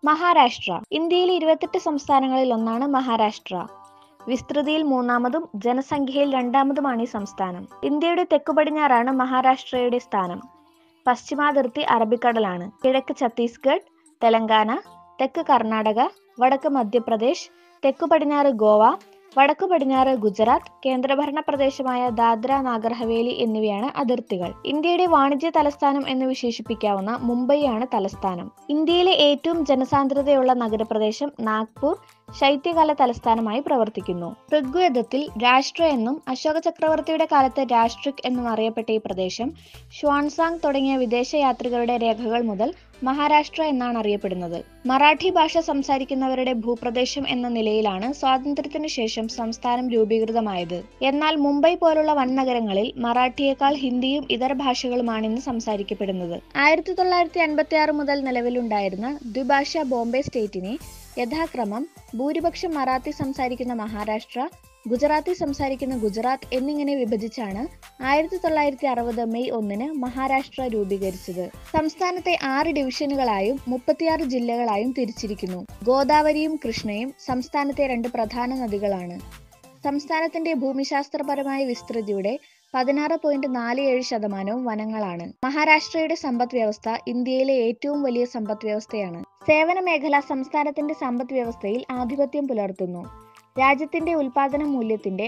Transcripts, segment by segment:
മഹാരാഷ്ട്ര ഇന്ത്യയിലെ 28 സംസ്ഥാനങ്ങളിൽ ഒന്നാണ് മഹാരാഷ്ട്ര. വിസ്തൃതിയിൽ മൂന്നാമതും ജനസംഖ്യയിൽ രണ്ടാമതുമാണ് ഈ സംസ്ഥാനം. ഇന്ത്യയുടെ തെക്കുപടിഞ്ഞാറാണ് മഹാരാഷ്ട്രയുടെ സ്ഥാനം. പശ്ചിമാതിർത്തി അറബിക്കടലാണ്. കിഴക്ക് ഛത്തീസ്ഗഡ്, തെലങ്കാന, തെക്ക് കർണാടക, വടക്ക് മധ്യപ്രദേശ്, തെക്കു പടിഞ്ഞാറ് ഗോവ, വടക്കു പടിഞ്ഞാറ് ഗുജറാത്ത്, കേന്ദ്രഭരണ പ്രദേശമായ ദാദ്ര നാഗർ ഹവേലി എന്നിവയാണ് അതിർത്തികൾ. ഇന്ത്യയുടെ വാണിജ്യ തലസ്ഥാനം എന്ന് വിശേഷിപ്പിക്കാവുന്ന മുംബൈയാണ് തലസ്ഥാനം. ഇന്ത്യയിലെ ഏറ്റവും ജനസാന്ദ്രതയുള്ള നഗരപ്രദേശം നാഗ്പൂർ ശൈത്യകാല തലസ്ഥാനമായി പ്രവർത്തിക്കുന്നു. ഋഗ്വേദത്തിൽ രാഷ്ട്ര എന്നും അശോക ചക്രവർത്തിയുടെ കാലത്ത് രാഷ്ട്രിക് എന്നും അറിയപ്പെട്ട ഈ പ്രദേശം ഷ്വാൻസാങ് തുടങ്ങിയ വിദേശ യാത്രികരുടെ രേഖകൾ മുതൽ മഹാരാഷ്ട്ര എന്നാണ് അറിയപ്പെടുന്നത്. മറാഠി ഭാഷ സംസാരിക്കുന്നവരുടെ ഭൂപ്രദേശം എന്ന നിലയിലാണ് സ്വാതന്ത്ര്യത്തിനു ശേഷം സംസ്ഥാനം രൂപീകൃതമായത്. എന്നാൽ മുംബൈ പോലുള്ള വൻ നഗരങ്ങളിൽ മറാഠിയേക്കാൾ ഹിന്ദിയും ഇതര ഭാഷകളുമാണ് ഇന്ന് സംസാരിക്കപ്പെടുന്നത്. 1956 മുതൽ നിലവിലുണ്ടായിരുന്ന ദ്വിഭാഷ ബോംബെ സ്റ്റേറ്റിനെ യഥാക്രമം ഭൂരിപക്ഷം മറാത്തി സംസാരിക്കുന്ന മഹാരാഷ്ട്ര, ഗുജറാത്തി സംസാരിക്കുന്ന ഗുജറാത്ത് എന്നിങ്ങനെ വിഭജിച്ചാണ് 1960 മെയ് 1 മഹാരാഷ്ട്ര രൂപീകരിച്ചത്. സംസ്ഥാനത്തെ 6 ഡിവിഷനുകളായും 36 ജില്ലകളായും തിരിച്ചിരിക്കുന്നു. ഗോദാവരിയും കൃഷ്ണയും സംസ്ഥാനത്തെ 2 പ്രധാന നദികളാണ്. സംസ്ഥാനത്തിന്റെ ഭൂമിശാസ്ത്രപരമായ വിസ്തൃതിയുടെ 16.47% വനങ്ങളാണ്. മഹാരാഷ്ട്രയുടെ സമ്പദ് വ്യവസ്ഥ ഇന്ത്യയിലെ ഏറ്റവും വലിയ സമ്പദ് വ്യവസ്ഥയാണ്. സേവന മേഖല സംസ്ഥാനത്തിന്റെ സമ്പദ് വ്യവസ്ഥയിൽ ആധിപത്യം പുലർത്തുന്നു. രാജ്യത്തിന്റെ ഉൽപാദന മൂല്യത്തിന്റെ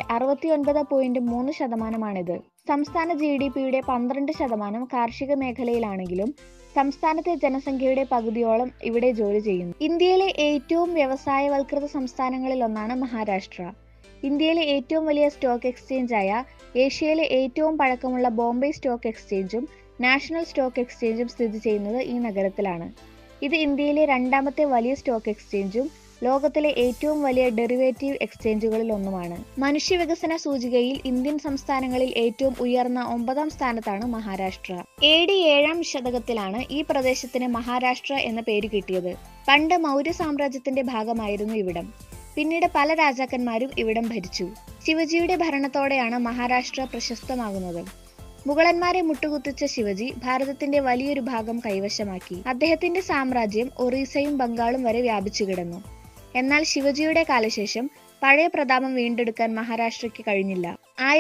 69.3%മാണിത്. സംസ്ഥാന GDPയുടെ 12% കാർഷിക മേഖലയിലാണെങ്കിലും സംസ്ഥാനത്തെ ജനസംഖ്യയുടെ പകുതിയോളം ഇവിടെ ജോലി ചെയ്യുന്നു. ഇന്ത്യയിലെ ഏറ്റവും വ്യവസായവൽകൃത സംസ്ഥാനങ്ങളിൽ ഒന്നാണ് മഹാരാഷ്ട്ര. ഇന്ത്യയിലെ ഏറ്റവും വലിയ സ്റ്റോക്ക് എക്സ്ചേഞ്ചായ ഏഷ്യയിലെ ഏറ്റവും പഴക്കമുള്ള ബോംബെ സ്റ്റോക്ക് എക്സ്ചേഞ്ചും നാഷണൽ സ്റ്റോക്ക് എക്സ്ചേഞ്ചും സ്ഥിതി ചെയ്യുന്നത് ഈ നഗരത്തിലാണ്. ഇത് ഇന്ത്യയിലെ 2ാമത്തെ വലിയ സ്റ്റോക്ക് എക്സ്ചേഞ്ചും ലോകത്തിലെ ഏറ്റവും വലിയ ഡെറിവേറ്റീവ് എക്സ്ചേഞ്ചുകളിൽ ഒന്നുമാണ്. മനുഷ്യവികസന സൂചികയിൽ ഇന്ത്യൻ സംസ്ഥാനങ്ങളിൽ ഏറ്റവും ഉയർന്ന 9ാം സ്ഥാനത്താണ് മഹാരാഷ്ട്ര. AD 7ാം ശതകത്തിലാണ് ഈ പ്രദേശത്തിന് മഹാരാഷ്ട്ര എന്ന പേര് കിട്ടിയത്. പണ്ട് മൗര്യ സാമ്രാജ്യത്തിന്റെ ഭാഗമായിരുന്നു ഇവിടം. പിന്നീട് പല രാജാക്കന്മാരും ഇവിടം ഭരിച്ചു. ശിവജിയുടെ ഭരണത്തോടെയാണ് മഹാരാഷ്ട്ര പ്രശസ്തമാകുന്നത്. മുഗളന്മാരെ മുട്ടുകുത്തിച്ച ശിവജി ഭാരതത്തിന്റെ വലിയൊരു ഭാഗം കൈവശമാക്കി. അദ്ദേഹത്തിന്റെ സാമ്രാജ്യം ഒറീസയും ബംഗാളും വരെ വ്യാപിച്ചു കിടന്നു. എന്നാൽ ശിവജിയുടെ കാലശേഷം പഴയ പ്രതാപം വീണ്ടെടുക്കാൻ മഹാരാഷ്ട്രയ്ക്ക് കഴിഞ്ഞില്ല.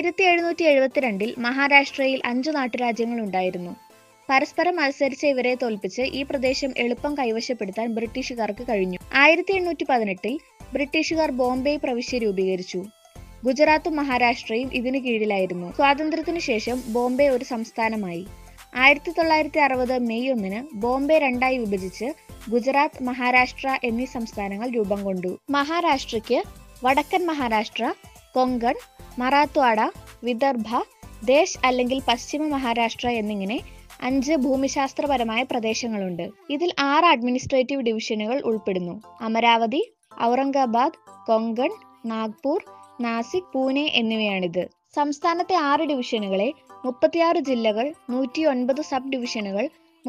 1772 മഹാരാഷ്ട്രയിൽ 5 നാട്ടുരാജ്യങ്ങൾ ഉണ്ടായിരുന്നു. പരസ്പരം മത്സരിച്ച ഇവരെ തോൽപ്പിച്ച് ഈ പ്രദേശം എളുപ്പം കൈവശപ്പെടുത്താൻ ബ്രിട്ടീഷുകാർക്ക് കഴിഞ്ഞു. 1818 ബ്രിട്ടീഷുകാർ ബോംബെ പ്രവിശ്യ രൂപീകരിച്ചു. ഗുജറാത്തും മഹാരാഷ്ട്രയും ഇതിനു കീഴിലായിരുന്നു. സ്വാതന്ത്ര്യത്തിനു ശേഷം ബോംബെ ഒരു സംസ്ഥാനമായി. 1960 മെയ് 1 ബോംബെ 2ആയി വിഭജിച്ച് ഗുജറാത്ത്, മഹാരാഷ്ട്ര എന്നീ സംസ്ഥാനങ്ങൾ രൂപം കൊണ്ടു. മഹാരാഷ്ട്രയ്ക്ക് വടക്കൻ മഹാരാഷ്ട്ര, കൊങ്കൺ, മറാത്ത്വാഡ, വിദർഭ, ദേശ് അല്ലെങ്കിൽ പശ്ചിമ മഹാരാഷ്ട്ര എന്നിങ്ങനെ 5 ഭൂമിശാസ്ത്രപരമായ പ്രദേശങ്ങളുണ്ട്. ഇതിൽ 6 അഡ്മിനിസ്ട്രേറ്റീവ് ഡിവിഷനുകൾ ഉൾപ്പെടുന്നു. അമരാവതി, ഔറംഗാബാദ്, കൊങ്കൺ, നാഗ്പൂർ, നാസിക്, പൂനെ എന്നിവയാണിത്. സംസ്ഥാനത്തെ 6 ഡിവിഷനുകളെ 36 ജില്ലകൾ, 109 സബ് ഡിവിഷനുകൾ,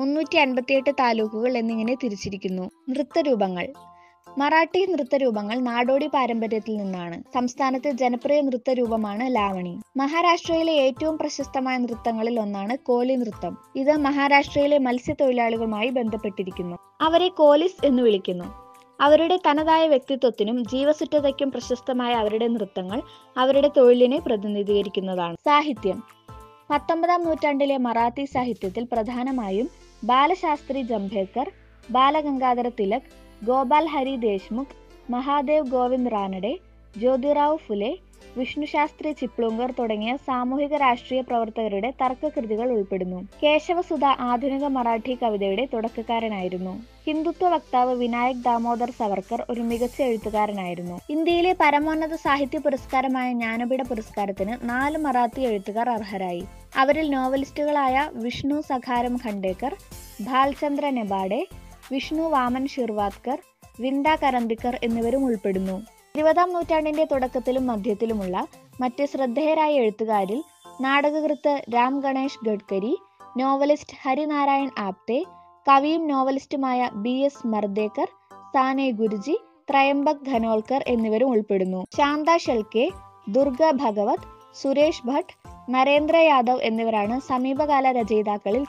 358 താലൂക്കുകൾ എന്നിങ്ങനെ തിരിച്ചിരിക്കുന്നു. നൃത്തരൂപങ്ങൾ. മറാഠി നൃത്തരൂപങ്ങൾ നാടോടി പാരമ്പര്യത്തിൽ നിന്നാണ്. സംസ്ഥാനത്തെ ജനപ്രിയ നൃത്തരൂപമാണ് ലാവണി. മഹാരാഷ്ട്രയിലെ ഏറ്റവും പ്രശസ്തമായ നൃത്തങ്ങളിൽ ഒന്നാണ് കോലി നൃത്തം. ഇത് മഹാരാഷ്ട്രയിലെ മത്സ്യത്തൊഴിലാളികളുമായി ബന്ധപ്പെട്ടിരിക്കുന്നു. അവരെ കോലിസ് എന്ന് വിളിക്കുന്നു. അവരുടെ തനതായ വ്യക്തിത്വത്തിനും ജീവസുറ്റതയ്ക്കും പ്രശസ്തമായ അവരുടെ നൃത്തങ്ങൾ അവരുടെ തൊഴിലിനെ പ്രതിനിധീകരിക്കുന്നതാണ്. സാഹിത്യം. 19ാം നൂറ്റാണ്ടിലെ മറാത്തി സാഹിത്യത്തിൽ പ്രധാനമായും ബാലശാസ്ത്രി ജംഭേക്കർ, ബാലഗംഗാധര തിലക്, ഗോപാൽ ഹരി ദേശ്മുഖ്, മഹാദേവ് ഗോവിന്ദ് റാനഡെ, ജ്യോതിറാവു ഫുലെ, വിഷ്ണുശാസ്ത്രി ചിപ്ലൂങ്കർ തുടങ്ങിയ സാമൂഹിക രാഷ്ട്രീയ പ്രവർത്തകരുടെ തർക്കകൃതികൾ ഉൾപ്പെടുന്നു. കേശവസുധ ആധുനിക മറാഠി കവിതയുടെ തുടക്കക്കാരനായിരുന്നു. ഹിന്ദുത്വ വക്താവ് വിനായക് ദാമോദർ സവർക്കർ ഒരു മികച്ച എഴുത്തുകാരനായിരുന്നു. ഇന്ത്യയിലെ പരമോന്നത സാഹിത്യ പുരസ്കാരമായ ജ്ഞാനപീഠ പുരസ്കാരത്തിന് 4 മറാത്തി എഴുത്തുകാർ അർഹരായി. അവരിൽ നോവലിസ്റ്റുകളായ വിഷ്ണു സഖാരം ഖണ്ഡേക്കർ, ഭാൽചന്ദ്ര നെബാഡെ, വിഷ്ണു വാമൻ ഷിർവാദ്കർ, വിന്ദ കരന്ദിക്കർ എന്നിവരും ഉൾപ്പെടുന്നു. 20ാം നൂറ്റാണ്ടിന്റെ തുടക്കത്തിലും മധ്യത്തിലുമുള്ള മറ്റ് ശ്രദ്ധേയരായ എഴുത്തുകാരിൽ നാടകകൃത്ത് രാം ഗണേഷ് ഗഡ്കരി, നോവലിസ്റ്റ് ഹരിനാരായൺ ആപ്തെ, കവിയും നോവലിസ്റ്റുമായ BS മർദേക്കർ, സാനെ ഗുരുജി, ത്രയംബക് ഖനോൽക്കർ എന്നിവരും ഉൾപ്പെടുന്നു. ശാന്ത ഷെൽക്കെ, ദുർഗ ഭഗവത്, സുരേഷ് ഭട്ട്, നരേന്ദ്ര യാദവ് എന്നിവരാണ് സമീപകാല രചയിതാക്കളിൽ ചിലർ.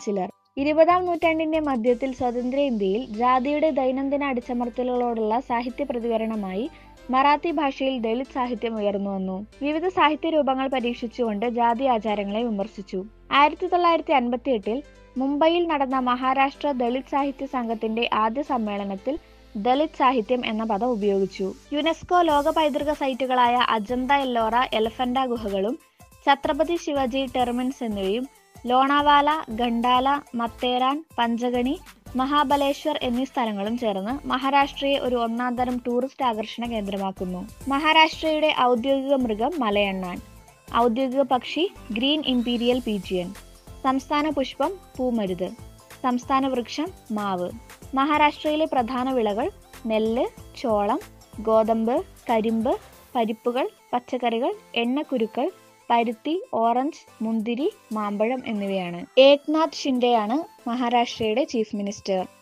20-ാം നൂറ്റാണ്ടിന്റെ മധ്യത്തിൽ സ്വതന്ത്ര ഇന്ത്യയിൽ ജാതിയുടെ ദൈനംദിന അടിച്ചമർത്തലുകളോടുള്ള സാഹിത്യ പ്രതികരണമായി മറാത്തി ഭാഷയിൽ ദളിത് സാഹിത്യം ഉയർന്നു വന്നു. വിവിധ സാഹിത്യ രൂപങ്ങൾ പരീക്ഷിച്ചുകൊണ്ട് ജാതി ആചാരങ്ങളെ വിമർശിച്ചു. 1958-ൽ മുംബൈയിൽ നടന്ന മഹാരാഷ്ട്ര ദളിത് സാഹിത്യ സംഘത്തിന്റെ ആദ്യ സമ്മേളനത്തിൽ ദളിത് സാഹിത്യം എന്ന പദം ഉപയോഗിച്ചു. യുനെസ്കോ ലോക പൈതൃക സൈറ്റുകളായ അജന്ത എല്ലോറ എലഫന്റ ഗുഹകളും ഛത്രപതി ശിവജി ടെർമിൻസ് എന്നിവയും ലോണാവാല, ഗണ്ടാല, മത്തേരാൻ, പഞ്ചഗണി, മഹാബലേശ്വർ എന്നീ സ്ഥലങ്ങളും ചേർന്ന് മഹാരാഷ്ട്രയെ ഒരു ഒന്നാന്തരം ടൂറിസ്റ്റ് ആകർഷണ കേന്ദ്രമാക്കുന്നു. മഹാരാഷ്ട്രയുടെ ഔദ്യോഗിക മൃഗം മലയണ്ണാൻ. ഔദ്യോഗിക പക്ഷി ഗ്രീൻ ഇംപീരിയൽ പീജിയൻ. സംസ്ഥാന പുഷ്പം പൂമരുത്. സംസ്ഥാന വൃക്ഷം മാവ്. മഹാരാഷ്ട്രയിലെ പ്രധാന വിളകൾ നെല്ല്, ചോളം, ഗോതമ്പ്, കരിമ്പ്, പരിപ്പുകൾ, പച്ചക്കറികൾ, എണ്ണക്കുരുക്കൾ, പരുത്തി, ഓറഞ്ച്, മുന്തിരി, മാമ്പഴം എന്നിവയാണ്. ഏക്നാഥ് ഷിൻഡെയാണ് മഹാരാഷ്ട്രയുടെ ചീഫ് മിനിസ്റ്റർ.